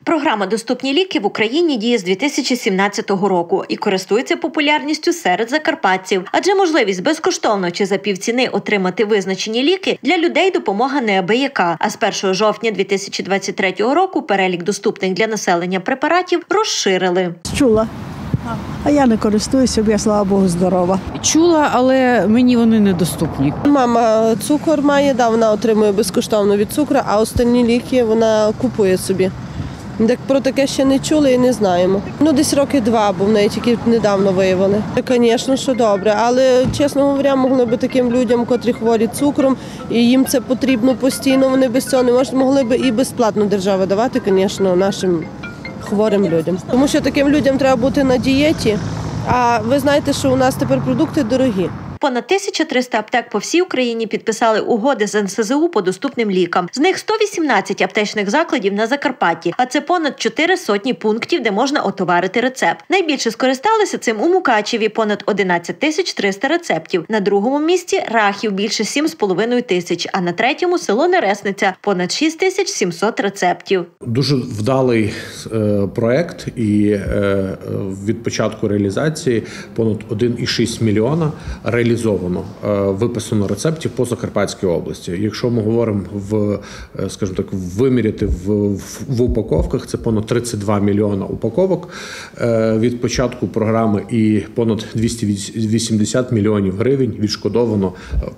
Програма «Доступні ліки» в Україні діє з 2017 року і користується популярністю серед закарпатців. Адже можливість безкоштовно чи за півціни отримати визначені ліки для людей допомога неабияка. А з 1 жовтня 2023 року перелік доступних для населення препаратів розширили. Чула. А я не користуюся, бо я, слава Богу, здорова. Чула, але мені вони недоступні. Мама цукор має, вона отримує безкоштовно від цукру, а останні ліки вона купує собі. Про таке ще не чули і не знаємо. Десь роки 2, бо в неї тільки недавно виявили. Звісно, що добре, але, чесно говоря, могли б таким людям, котрі хворі цукром, і їм це потрібно постійно, вони без цього не можуть, могли б і безплатно держава давати, звісно, нашим хворим людям. Тому що таким людям треба бути на дієті, а ви знаєте, що у нас тепер продукти дорогі. Понад 1300 аптек по всій Україні підписали угоди з НСЗУ по доступним лікам. З них 118 аптечних закладів на Закарпатті, а це понад 4 сотні пунктів, де можна отоварити рецепт. Найбільше скористалися цим у Мукачеві – понад 11 300 рецептів. На другому місці – Рахів – більше 7,5 тисяч, а на третьому – село Нересниця – понад 6700 рецептів. Дуже вдалий проект і від початку реалізації понад 1,6 мільйона реалізовано, виписано рецептів по Закарпатській області. Якщо ми говоримо виміряти в упаковках, це понад 32 мільйона упаковок від початку програми і понад 280 мільйонів гривень відшкодовано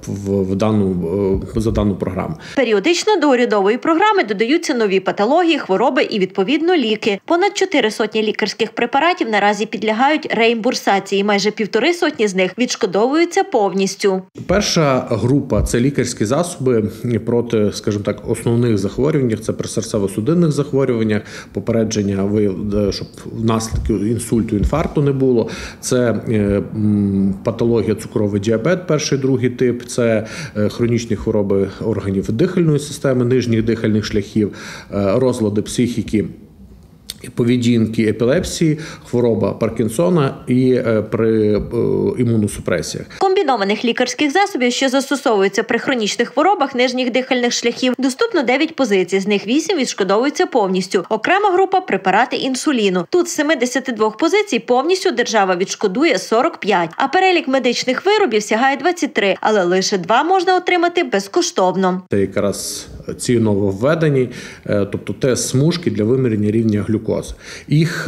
за дану програму. Періодично до урядової програми додаються нові патології, хвороби і, відповідно, ліки. Понад 4 сотні лікарських препаратів наразі підлягають реімбурсації. Майже 1,5 сотні з них відшкодовуються повністю. Перша група – це лікарські засоби проти, основних захворювань. Це при серцево-судинних захворюваннях, попередження, щоб наслідків інсульту, інфаркту не було. Це патологія цукровий діабет, перший, другий тип. Це хронічні хвороби органів дихальної системи, нижніх дихальних шляхів, розлади психіки, поведінки, епілепсії, хвороба Паркінсона і при імуносупресіях. Комбінованих лікарських засобів, що застосовуються при хронічних хворобах нижніх дихальних шляхів, доступно 9 позицій, з них 8 відшкодовуються повністю. Окрема група – препарати інсуліну. Тут з 72 позицій повністю держава відшкодує 45, а перелік медичних виробів сягає 23, але лише 2 можна отримати безкоштовно. Це якраз ці нововведені, тобто тест-смужки для виміряння рівня глюкози. Їх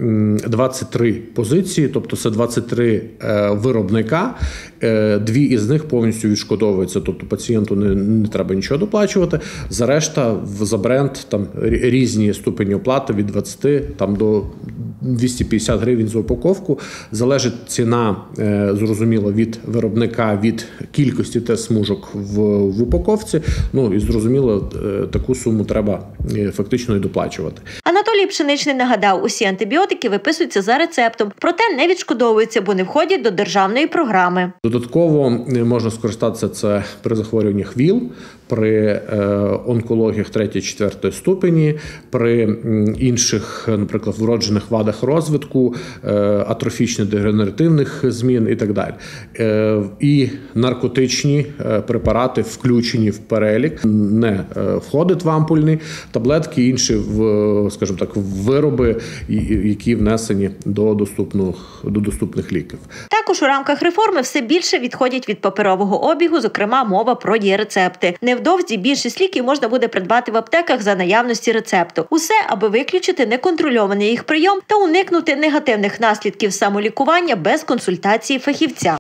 23 позиції, тобто це 23 виробника, 2 із них повністю відшкодовуються, тобто пацієнту не треба нічого доплачувати. За решта, за бренд, там різні ступені оплати від 20 до 250 гривень за упаковку. Залежить ціна, зрозуміло, від виробника, від кількості тест-смужок в упаковці. І зрозуміло, таку суму треба фактично і доплачувати. Анатолій Пшеничний нагадав, усі антибіотики виписуються за рецептом, проте не відшкодовуються, бо не входять до державної програми. Додатково можна скористатися це при захворюваннях ВІЛ, при онкологіях 3-4 ступені, при інших, наприклад, вроджених вадах розвитку, атрофічно-дегенеративних змін і так далі. І наркотичні препарати включені в перелік, не входять в ампульні таблетки, інші вироби, які внесені до доступних ліків. Також у рамках реформи все більше відходять від паперового обігу, зокрема мова про є-рецепти. Невдовзі більшість ліків можна буде придбати в аптеках за наявності рецепту. Усе, аби виключити неконтрольований їх прийом та уникнути негативних наслідків самолікування без консультації фахівця.